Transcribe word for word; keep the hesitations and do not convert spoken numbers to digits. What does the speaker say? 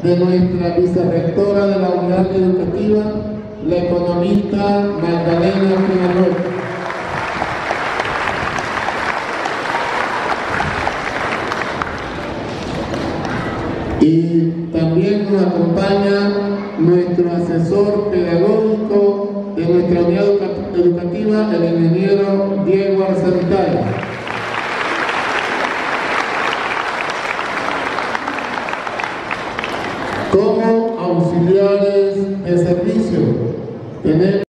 de nuestra vicerrectora de la unidad educativa, la economista Magdalena Figueroa. Y también nos acompaña nuestro asesor pedagógico de nuestra unidad educativa, el ingeniero Diego Arcentay. Como auxiliares de servicio tenemos